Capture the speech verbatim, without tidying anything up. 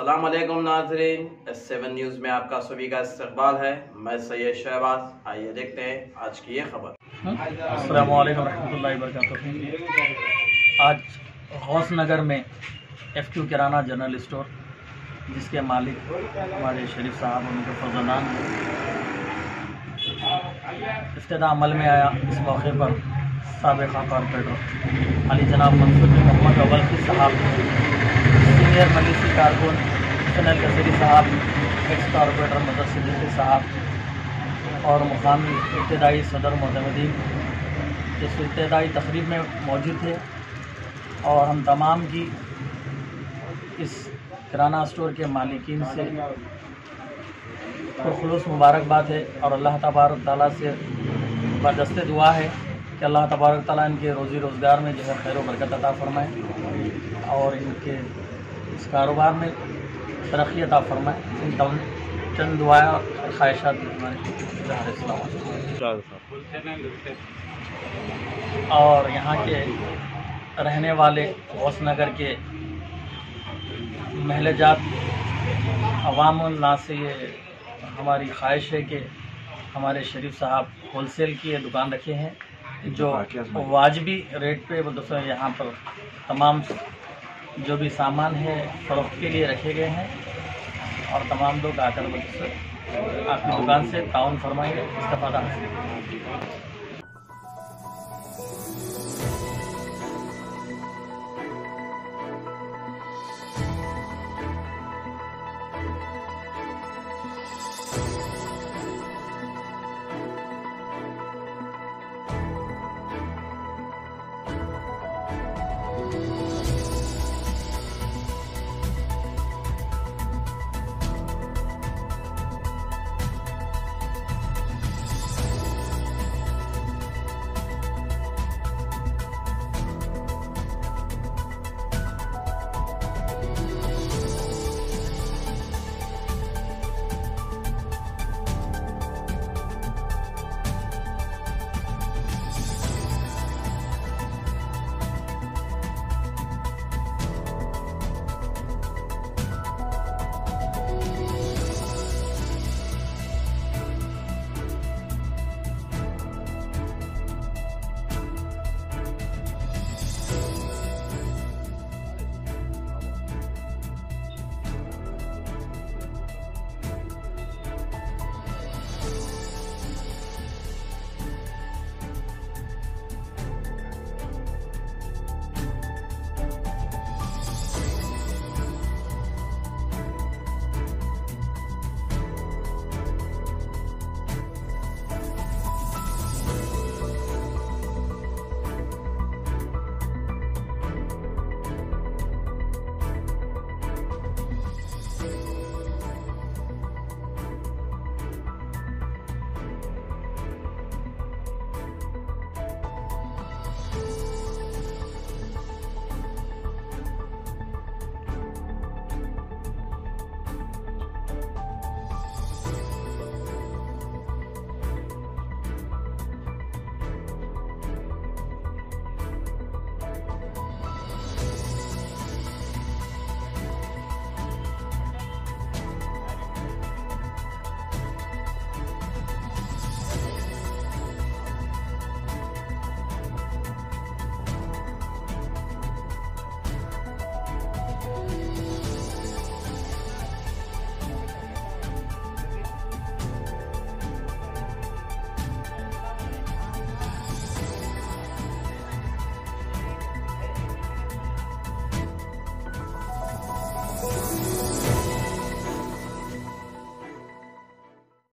अस्सलाम वालेकुम नाज़रीन, सेवन न्यूज़ में आपका सभी का इस्तकबाल है। मैं सैयद शहबाज। आइए देखते हैं आज की ये खबर। अस्सलाम वालेकुम रहमतुल्लाहि व बरकातुहू। आज गौस नगर में F Q kirana general store, जिसके मालिक हमारे शरीफ साहब उनके फजलान इफ्तिताह अमल में आया। इस मौके पर साबिक़ा कॉरपोरेटर अली जनाब मंसूर बिन मोहम्मद अवलकी साहब, सीनियर मजलिसी कारकुन सनल कसरी साहब, एक्स कॉरपोरेटर मदद सिद्दीकी साहब और मुकामी इब्तदाई सदर मोहतमदीन इस इब्तदाई तकरीब में मौजूद थे। और हम तमाम की इस किराना स्टोर के मालिकीन से तो खुलूस मुबारकबाद है और अल्लाह तबारक ताला से बरदस्ते दुआ है कि अल्लाह तबारक ताला इनके रोज़ी रोज़गार में जो है खैर व बरकत अता फ़रमाए और इनके इस कारोबार में तरक्की अता फ़रमाए। इन चंद दुआएं और ख्वाहिशात और यहाँ के रहने वाले गौस नगर के महल जात अवामुन्नास से ये हमारी ख्वाहिश है कि हमारे शरीफ साहब होलसेल की ये दुकान रखे हैं जो वाजबी रेट पे दोस्तों यहाँ पर तमाम जो भी सामान है फ़रोख्त के लिए रखे गए हैं और तमाम लोग आकर आपकी दुकान से ताउन फरमाएंगे, इस्तेफ़ादा हासिल।